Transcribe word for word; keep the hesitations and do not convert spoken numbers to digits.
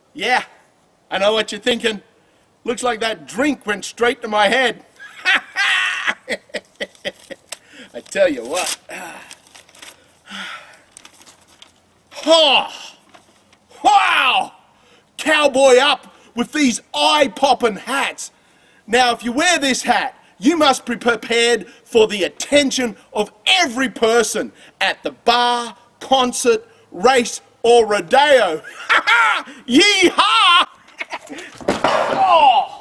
Yeah, I know what you're thinking. Looks like that drink went straight to my head. I tell you what. Oh, wow! Cowboy up with these eye-popping hats. Now, if you wear this hat, you must be prepared for the attention of every person at the bar, concert, race, or rodeo. Yee-haw! Oh!